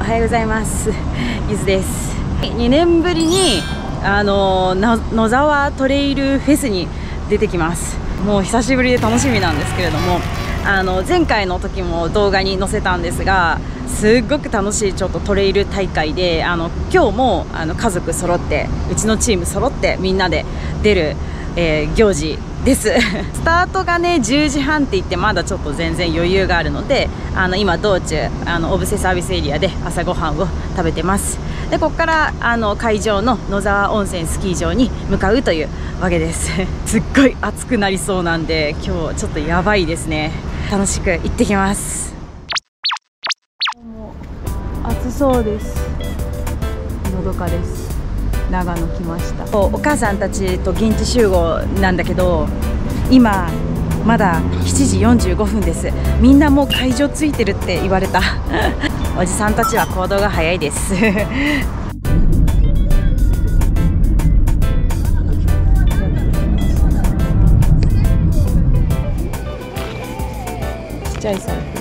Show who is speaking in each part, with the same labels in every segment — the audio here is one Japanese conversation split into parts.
Speaker 1: おはようございます。ゆずです。2年ぶりに野沢トレイルフェスに出てきます。もう久しぶりで楽しみなんですけれども、前回の時も動画に載せたんですが、すっごく楽しいちょっとトレイル大会で、今日も家族揃って、うちのチーム揃ってみんなで出る、行事です。スタートがね10時半って言って、まだちょっと全然余裕があるので、今道中小布施サービスエリアで朝ごはんを食べてます。でここから会場の野沢温泉スキー場に向かうというわけです。すっごい暑くなりそうなんで、今日ちょっとやばいですね。楽しく行ってきます。暑そうです。のどかです。長野来ました。お母さんたちと現地集合なんだけど、今まだ7時45分です。みんなもう会場ついてるって言われた。おじさんたちは行動が早いです。ちっちゃい財布。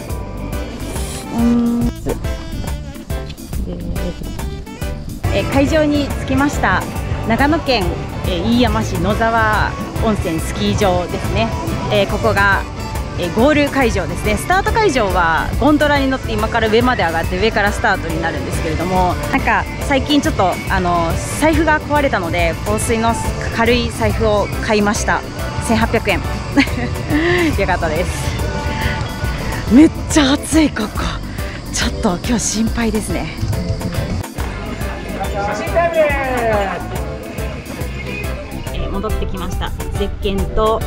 Speaker 1: 会場に着きました。長野県飯山市野沢温泉スキー場ですね。ここがゴール会場ですね。スタート会場はゴンドラに乗って今から上まで上がって、上からスタートになるんですけれども、なんか最近ちょっと財布が壊れたので、香水の軽い財布を買いました。1800円。よかったです。めっちゃ暑いここ。ちょっと今日心配ですね。戻ってきました。ゼッケンと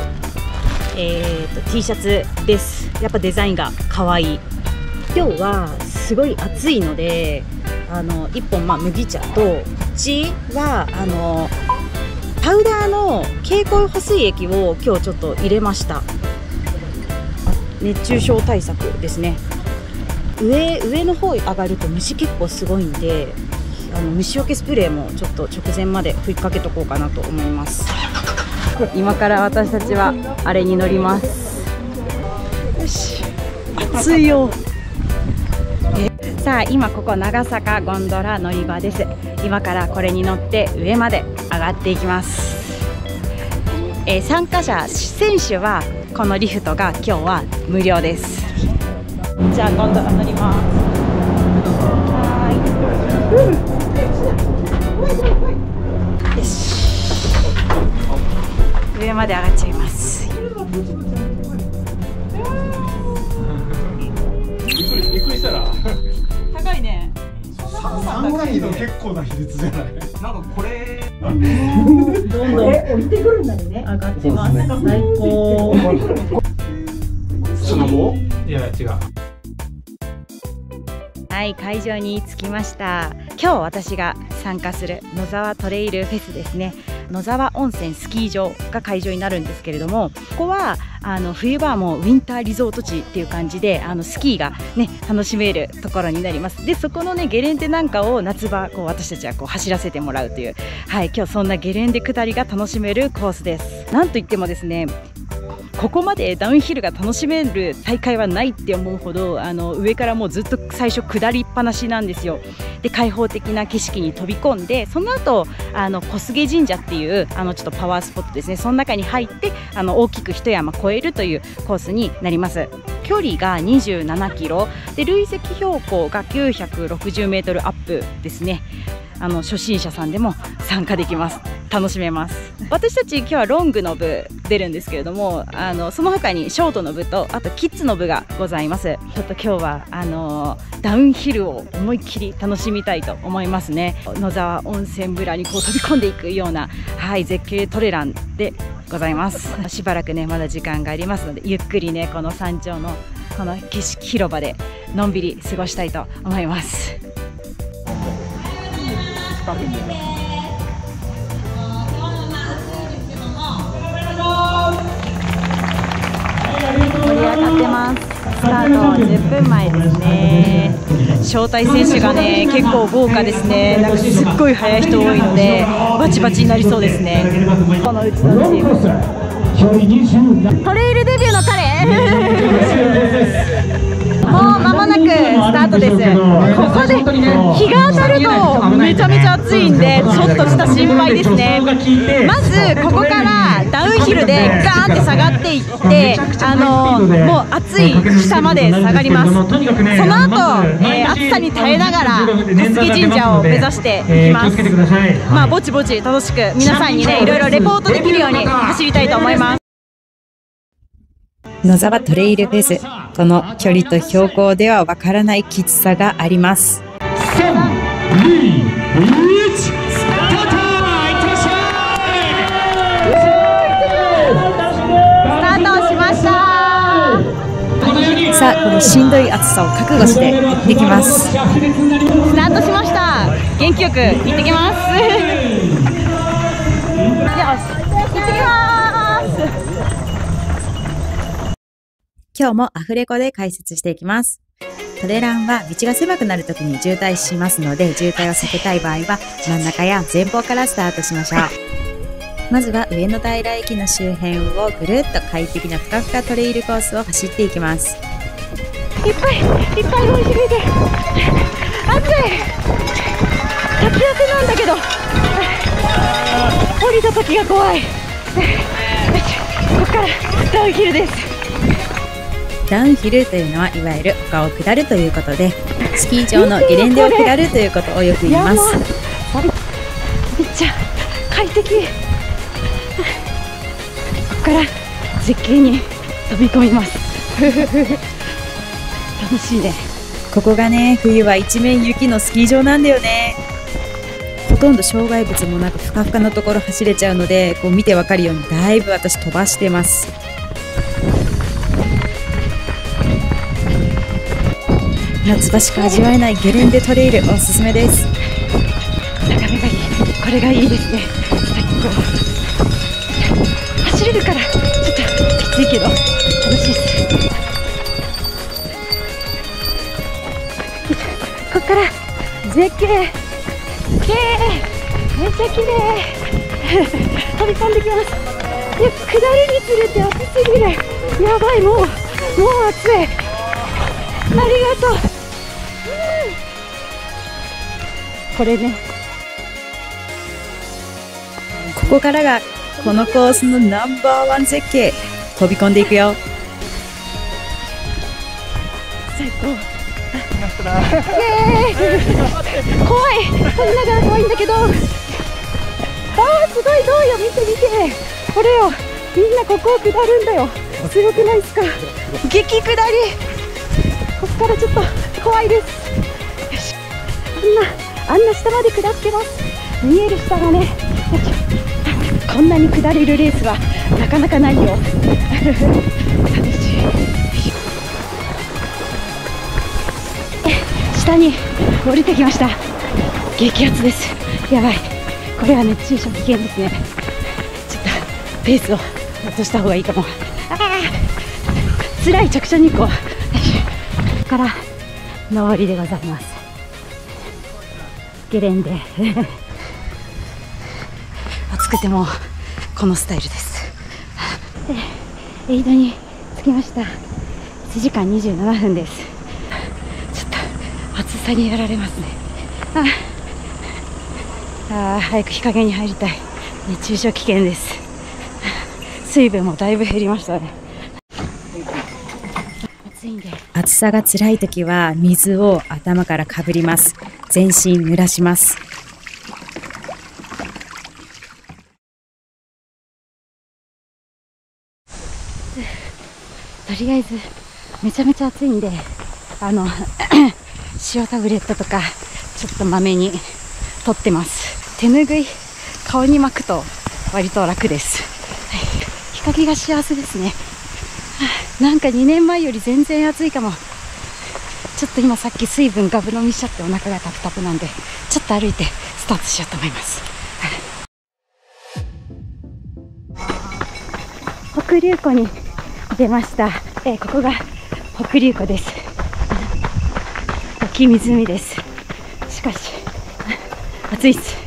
Speaker 1: T シャツです。やっぱデザインが可愛い。今日はすごい暑いので、1本麦茶と、うちはパウダーの経口補水液を今日ちょっと入れました。熱中症対策ですね。上の方上がると虫結構すごいんで、虫除けスプレーもちょっと直前まで吹きかけとこうかなと思います。今から私たちはあれに乗ります。よし、暑いよ。さあ今ここ長坂ゴンドラ乗り場です。今からこれに乗って上まで上がっていきます。参加者選手はこのリフトが今日は無料です。じゃあゴンドラ乗ります。よし、上まで上がっちゃいます。
Speaker 2: びっくりしたら
Speaker 1: 高いね。
Speaker 2: 3回の結構な比率じゃない。なんかこれ
Speaker 1: どんどん降りてくるんだよね。上がってます。最高。
Speaker 2: いや違う。
Speaker 1: はい、会場に着きました。今日私が参加する野沢トレイルフェスですね。野沢温泉スキー場が会場になるんですけれども、ここは冬場はもうウィンターリゾート地っていう感じで、スキーがね楽しめるところになります。でそこのねゲレンデなんかを夏場私たちは走らせてもらうという、はい、今日そんなゲレンデ下りが楽しめるコースです。なんといってもですね、ここまでダウンヒルが楽しめる大会はないって思うほど、上からもうずっと最初下りっぱなしなんですよ。で開放的な景色に飛び込んで、その後小菅神社っていうちょっとパワースポットですね、その中に入って大きく一山越えるというコースになります。距離が27キロで、累積標高が960メートルアップですね。初心者さんでも参加できます。楽しめます。私たち今日はロングの部出るんですけれども、その他にショートの部と、あとキッズの部がございます。ちょっと今日はダウンヒルを思いっきり楽しみたいと思いますね。野沢温泉村に飛び込んでいくような、はい、絶景トレランでございます。しばらくねまだ時間がありますので、ゆっくりねこの山頂のこの景色広場でのんびり過ごしたいと思います。盛り上がってます。スタート10分前ですね。招待選手がね結構豪華ですね。なんかすっごい速い人多いのでバチバチになりそうですね。このうちのチームトレイルデビューの彼もう間もなくスタートです。ここで日が当たるとめちゃめちゃ暑いんで、ちょっとした心配ですね。まずここからダウンヒルでガーンって下がっていって、もう暑い下まで下がります。その後、暑さに耐えながら小杉神社を目指していきます。まあぼちぼち楽しく皆さんにね、いろいろレポートできるように走りたいと思います。
Speaker 3: 野沢トレイルフェス、この距離と標高ではわからないきつさがあります。
Speaker 1: スタートしました。
Speaker 3: さあ、このしんどい暑さを覚悟して行ってきます。
Speaker 1: スタートしました。元気よく行ってきます。よし、行ってきます。
Speaker 3: 今日もアフレコで解説していきます。トレランは道が狭くなるときに渋滞しますので、渋滞を避けたい場合は真ん中や前方からスタートしましょう。まずは上野平駅の周辺をぐるっと快適なふかふかトレイルコースを走っていきます。
Speaker 1: いっぱい乗り切れて暑い。滝汗なんだけど降りた時が怖い。ここからダウンヒルです。
Speaker 3: ダウンヒルというのはいわゆる丘を下るということで、スキー場のゲレンデを下るということをよく言います。
Speaker 1: めっちゃ快適。ここから絶景に飛び込みます。楽しいね。
Speaker 3: ここがね、冬は一面雪のスキー場なんだよね。ほとんど障害物もなくふかふかのところ走れちゃうので、こう見てわかるようにだいぶ私飛ばしてます。夏場しか味わえないゲレンデトレイルおすすめです。
Speaker 1: 眺めがいい。これがいいですね。最高。走れるからちょっときついけど楽しいです。ここから絶景。めっちゃ綺麗。飛び込んできます。いや、下りにするって暑すぎる。やばい、もう暑い。ありがとう。これね、
Speaker 3: ここからがこのコースのナンバーワン絶景。飛び込んでいくよ。
Speaker 1: 最高。怖い。飛びながら怖いんだけど、すごい、どうよ、見て見て、これよ、みんなここを下るんだよ。すごくないですか。激下り。ここからちょっと怖いです。よし、あんな下まで下ってます。見える下がね、こんなに下れるレースはなかなかないよ。楽しい。下に降りてきました。激アツです。やばい、これは熱中症危険ですね。ちょっとペースを落とした方がいいかも。辛い直射日光。ここから上りでございます。ゲレンデ暑くてもこのスタイルです。エイドに着きました。1時間27分です。ちょっと暑さにやられますね。早く日陰に入りたい。熱中症危険です。水分もだいぶ減りましたね。暑いんで、
Speaker 3: 暑さが辛い時は水を頭からかぶります。全身濡らします。
Speaker 1: とりあえずめちゃめちゃ暑いんで、塩タブレットとかちょっとまめに取ってます。手ぬぐい顔に巻くと割と楽です。日陰が幸せですね。なんか2年前より全然暑いかも。ちょっと今さっき水分ガブ飲みしちゃってお腹がタプタプなんで、ちょっと歩いてスタートしようと思います。北竜湖に出ました。ここが北竜湖です。大きい湖です。しかし暑いっす。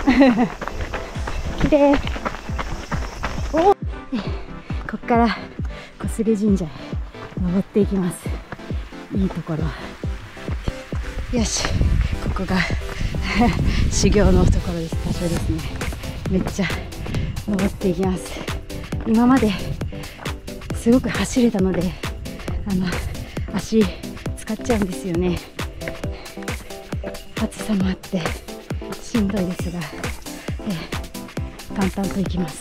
Speaker 1: 綺麗。ここから小菅神社へ登っていきます。いいところ。よし、 ここが修行のところです。場所ですね。めっちゃ登っていきます。今まですごく走れたので足使っちゃうんですよね。暑さもあってしんどいですが、淡々と行きます。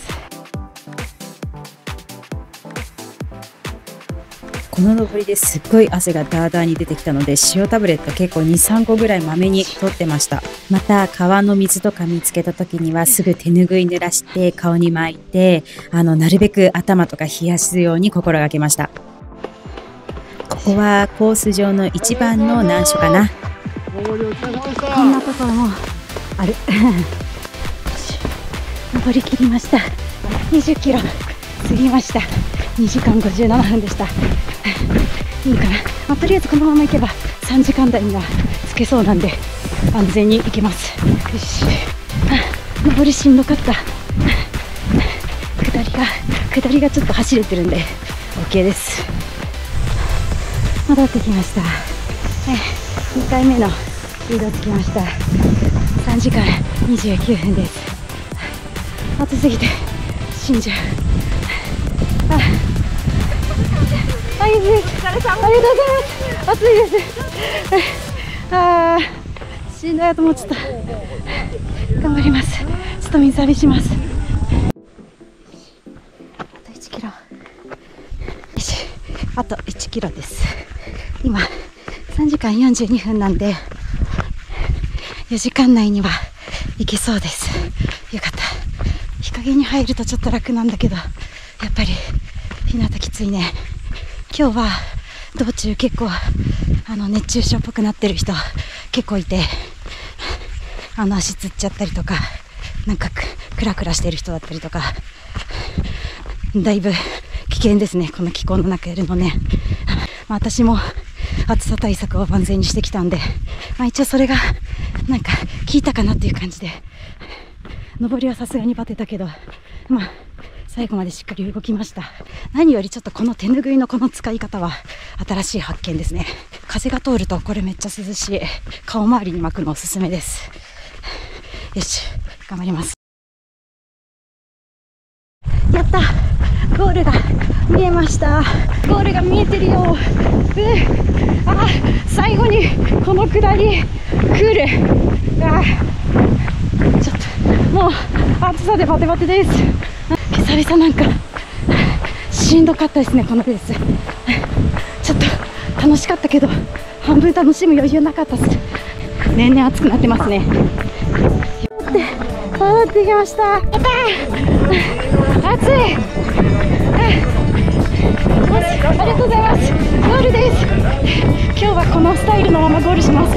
Speaker 3: この登りですっごい汗がダーダーに出てきたので、塩タブレット結構 2,3 個ぐらいまめに取ってました。また川の水とか見つけた時にはすぐ手ぬぐい濡らして顔に巻いて、なるべく頭とか冷やすように心がけました。ここはコース上の一番の難所かな。
Speaker 1: こんなところもある登り切りました。20キロ過ぎました。2時間57分でした。いいかな、とりあえずこのまま行けば3時間台にはつけそうなんで安全に行けます。よし、登りしんどかった。下りがちょっと走れてるんで OK です。戻ってきました。2回目のリードつきました。3時間29分です。暑すぎて死んじゃう。いいです。ありがとうございます。暑いです。しんどいと思っちゃった。頑張ります。ちょっと水浴びします。あと1キロ。よし、あと1キロです。今3時間42分なんで4時間内には行けそうです。よかった。日陰に入るとちょっと楽なんだけど、やっぱり日向きついね。今日は道中結構熱中症っぽくなってる人結構いて、足つっちゃったりとか、なんかクラクラしてる人だったりとか、だいぶ危険ですね、この気候の中やるのね。私も暑さ対策を万全にしてきたんで、一応それがなんか効いたかなっていう感じで、上りはさすがにバテたけど、最後までしっかり動きました。何よりちょっとこの手ぬぐいのこの使い方は新しい発見ですね。風が通るとこれめっちゃ涼しい。顔周りに巻くのおすすめです。よし、頑張ります。やった、ゴールが見えました。ゴールが見えてるよ。最後にこの下り来る。ちょっともう暑さでバテバテです。久々なんかしんどかったですね、このレース。ちょっと楽しかったけど半分楽しむ余裕なかったです。年々暑くなってますね。戻ってきました。やったー、暑い。ありがとうございます。ゴールです。今日はこのスタイルのままゴールします。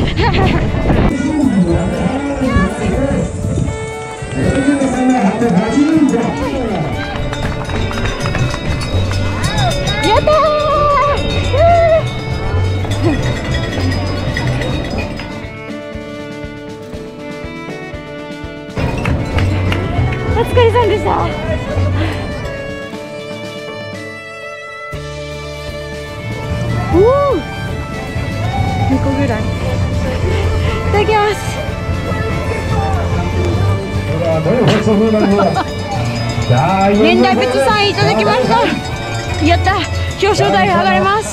Speaker 1: やったー。お疲れさんでした。2個ぐらいいただきます。年代別3位いただきました。やった、表彰台上がれます。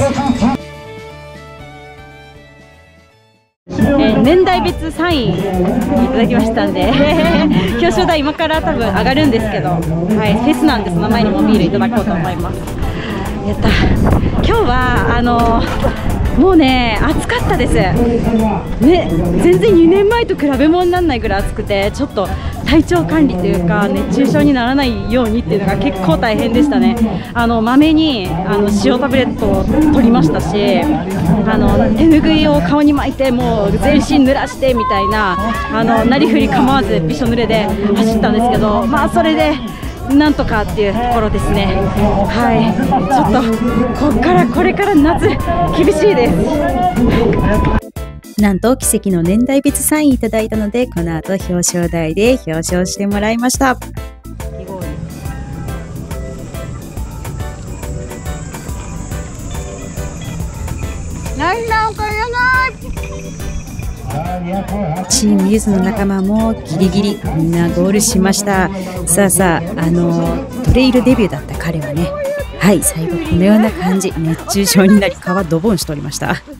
Speaker 1: 年代別3位いただきましたんで表彰台今から多分上がるんですけど、フェスなんでその前にもビールいただこうと思います。やった。今日はもうね、暑かったです、ね、全然2年前と比べ物にならないぐらい暑くて、ちょっと体調管理というか熱中症にならないようにっていうのが結構大変でしたね。まめに塩タブレットを取りましたし、手ぬぐいを顔に巻いてもう全身濡らしてみたいな、なりふり構わずびしょ濡れで走ったんですけど、それでなんとかっていうところですね。ちょっとこれから夏厳しいです。
Speaker 3: なんと奇跡の年代別3位いただいたので、この後表彰台で表彰してもらいました。
Speaker 1: なんかやない。
Speaker 3: チームユースの仲間もギリギリみんなゴールしました。さあトレイルデビューだった彼はね、はい、最後このような感じ、熱中症になり川ドボンしておりました。